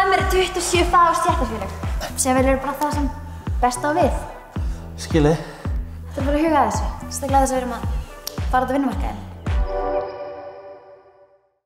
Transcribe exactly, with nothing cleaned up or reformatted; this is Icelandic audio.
með mér tuttugu og sjö fag- og stéttarfélög sem vel eru bara það sem best á við. Skilið. Þetta er bara að huga að þessu, sérstaklega þess að við erum að fara út á vinnumarkaðinn.